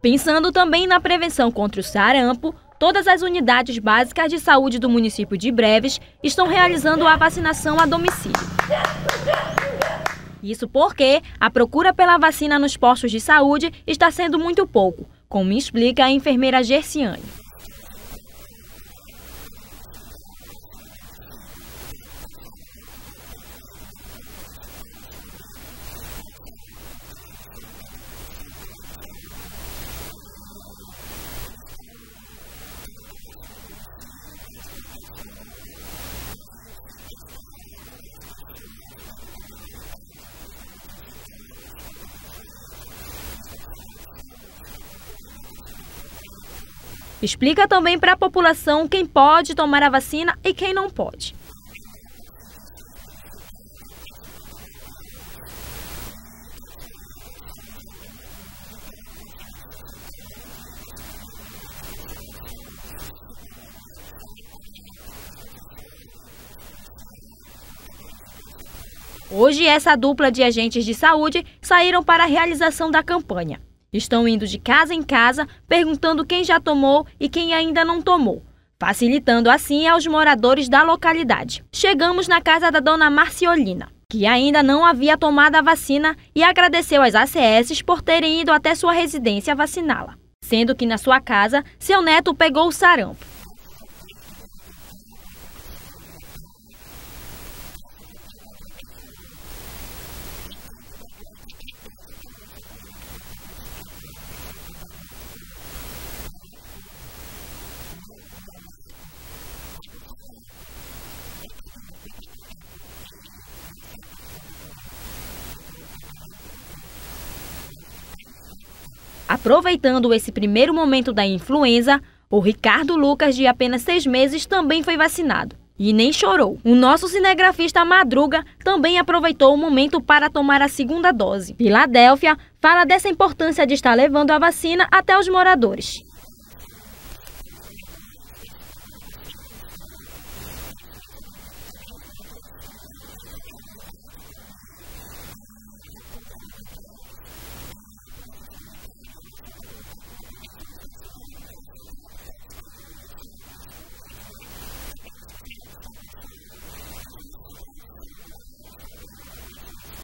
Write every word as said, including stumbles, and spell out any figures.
Pensando também na prevenção contra o sarampo, todas as unidades básicas de saúde do município de Breves estão realizando a vacinação a domicílio. Isso porque a procura pela vacina nos postos de saúde está sendo muito pouco, como explica a enfermeira Gerciane. Explica também para a população quem pode tomar a vacina e quem não pode. Hoje, essa dupla de agentes de saúde saíram para a realização da campanha. Estão indo de casa em casa, perguntando quem já tomou e quem ainda não tomou, facilitando assim aos moradores da localidade. Chegamos na casa da dona Marciolina, que ainda não havia tomado a vacina e agradeceu às A C S por terem ido até sua residência vaciná-la, sendo que na sua casa, seu neto pegou o sarampo. Aproveitando esse primeiro momento da influenza, o Ricardo Lucas, de apenas seis meses, também foi vacinado. E nem chorou. O nosso cinegrafista Madruga também aproveitou o momento para tomar a segunda dose. Filadélfia fala dessa importância de estar levando a vacina até os moradores.